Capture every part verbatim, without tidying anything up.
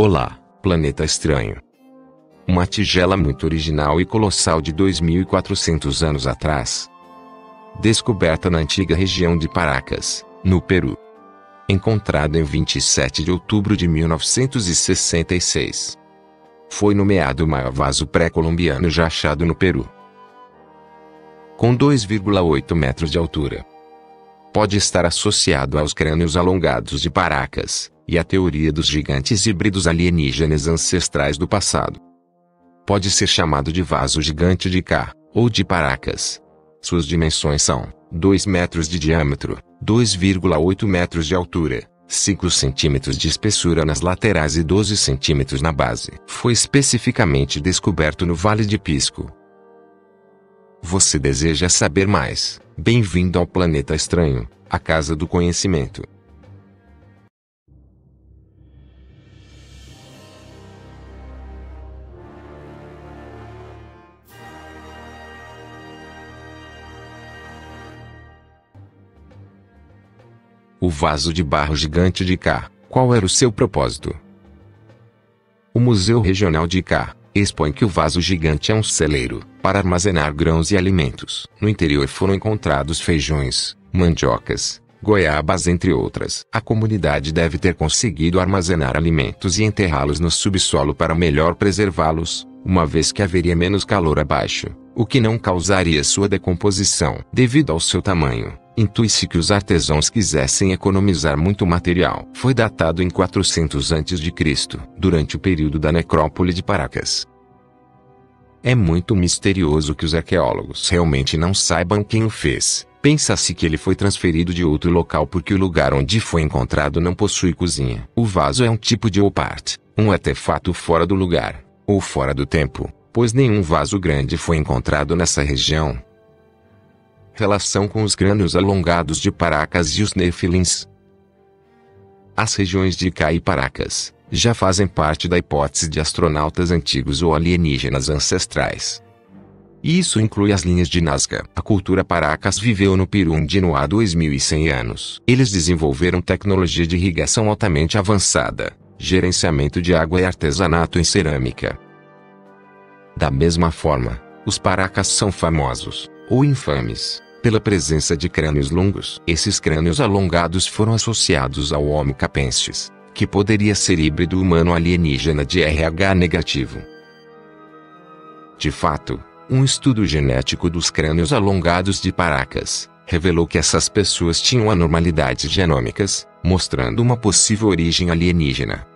Olá, planeta estranho. Uma tigela muito original e colossal de dois mil e quatrocentos anos atrás. Descoberta na antiga região de Paracas, no Peru. Encontrada em vinte e sete de outubro de mil novecentos e sessenta e seis. Foi nomeado o maior vaso pré-colombiano já achado no Peru. Com dois vírgula oito metros de altura. Pode estar associado aos crânios alongados de Paracas, e à teoria dos gigantes híbridos alienígenas ancestrais do passado. Pode ser chamado de vaso gigante de Ka, ou de Paracas. Suas dimensões são dois metros de diâmetro, dois vírgula oito metros de altura, cinco centímetros de espessura nas laterais e doze centímetros na base. Foi especificamente descoberto no Vale de Pisco. Você deseja saber mais? Bem-vindo ao Planeta Estranho, a casa do conhecimento. O vaso de barro gigante de Ka, qual era o seu propósito? O Museu Regional de Ka expõe que o vaso gigante é um celeiro para armazenar grãos e alimentos. No interior foram encontrados feijões, mandiocas, goiabas entre outras. A comunidade deve ter conseguido armazenar alimentos e enterrá-los no subsolo para melhor preservá-los, uma vez que haveria menos calor abaixo, o que não causaria sua decomposição. Devido ao seu tamanho, intui-se que os artesãos quisessem economizar muito material. Foi datado em quatrocentos antes de Cristo, durante o período da necrópole de Paracas. É muito misterioso que os arqueólogos realmente não saibam quem o fez. Pensa-se que ele foi transferido de outro local porque o lugar onde foi encontrado não possui cozinha. O vaso é um tipo de opart, um artefato fora do lugar, ou fora do tempo, pois nenhum vaso grande foi encontrado nessa região. Relação com os crânios alongados de Paracas e os Nefilins. As regiões de Ka e Paracas já fazem parte da hipótese de astronautas antigos ou alienígenas ancestrais. Isso inclui as linhas de Nazca. A cultura Paracas viveu no Peru há dois mil e cem anos. Eles desenvolveram tecnologia de irrigação altamente avançada, gerenciamento de água e artesanato em cerâmica. Da mesma forma, os Paracas são famosos, ou infames, pela presença de crânios longos. Esses crânios alongados foram associados ao Homo capensis, que poderia ser híbrido humano alienígena de R H negativo. De fato, um estudo genético dos crânios alongados de Paracas revelou que essas pessoas tinham anormalidades genômicas, mostrando uma possível origem alienígena.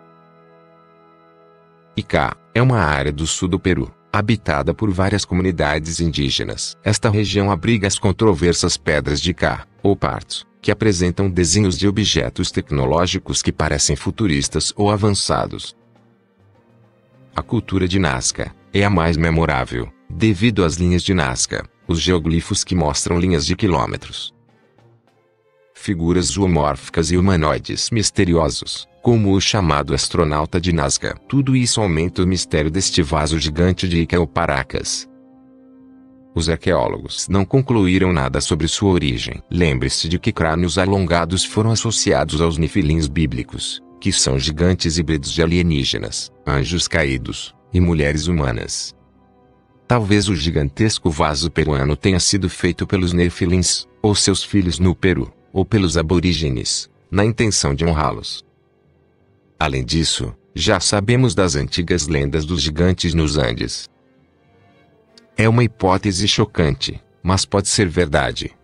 Ica é uma área do sul do Peru, habitada por várias comunidades indígenas. Esta região abriga as controversas pedras de Ka, ou partos, que apresentam desenhos de objetos tecnológicos que parecem futuristas ou avançados. A cultura de Nazca é a mais memorável, devido às linhas de Nazca, os geoglifos que mostram linhas de quilômetros. Figuras zoomórficas e humanoides misteriosos, como o chamado astronauta de Nazca. Tudo isso aumenta o mistério deste vaso gigante de Ica ou Paracas. Os arqueólogos não concluíram nada sobre sua origem. Lembre-se de que crânios alongados foram associados aos nefilins bíblicos, que são gigantes híbridos de alienígenas, anjos caídos, e mulheres humanas. Talvez o gigantesco vaso peruano tenha sido feito pelos nefilins, ou seus filhos no Peru, ou pelos aborígenes, na intenção de honrá-los. Além disso, já sabemos das antigas lendas dos gigantes nos Andes. É uma hipótese chocante, mas pode ser verdade.